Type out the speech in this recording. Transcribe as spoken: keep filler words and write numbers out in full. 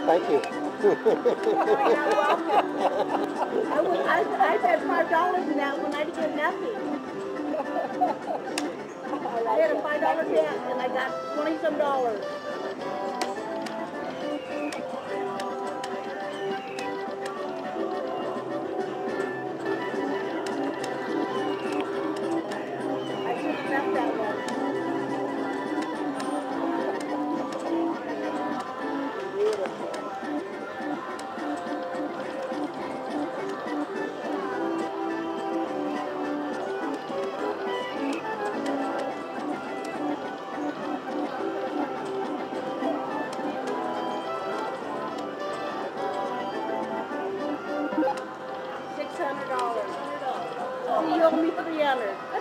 Thank you. You're welcome. I, was, I, I said five dollars in that one. I didn't get nothing. I had a five dollar bet and I got twenty some dollars. I should have left that one. Six hundred dollars. So you owe me three hundred.